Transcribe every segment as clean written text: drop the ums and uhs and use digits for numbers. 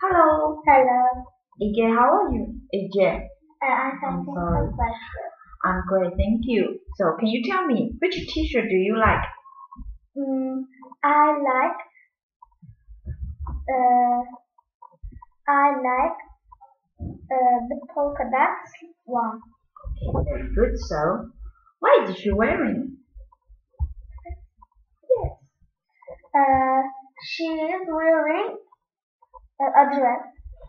Hello, Hello. AJ. How are you? AJ. I'm I'm typing sorry. some questions. I'm great, thank you. So, can you tell me which T-shirt do you like? I like uh, the polka dots one. Okay, very good. So, what is she wearing? Yes. She is wearing a dress.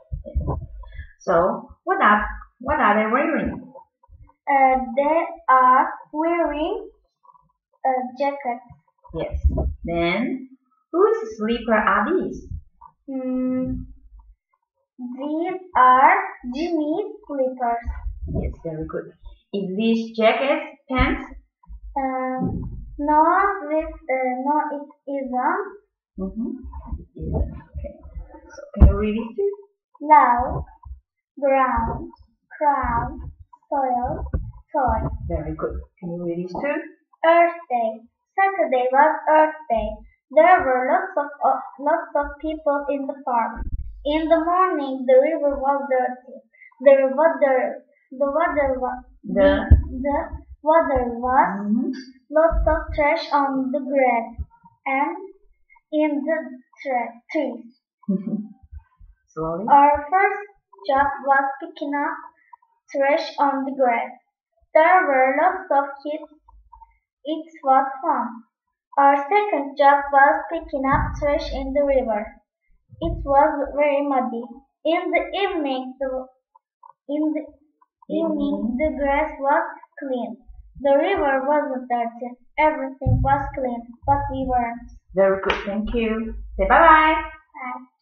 So, what are they wearing? They are wearing a jacket. Yes. Then, whose slipper are these? These are Jimmy's slippers. Yes, very good. Is this jacket pants? No, it isn't. It isn't. Okay. So, can you read it too? Love, ground, crown, soil, toy. Very good. Can you read it too? Earth Day. Saturday was Earth Day. There were lots of people in the park. In the morning, the river was dirty. The water was lots of trash on the grass and in the trees. Slowly. Our first job was picking up trash on the grass. There were lots of kids. It was fun. Our second job was picking up trash in the river. It was very muddy. In the evening, the grass was clean. The river wasn't dirty. Everything was clean, but we weren't. Very good. Thank you. Say bye bye. Bye.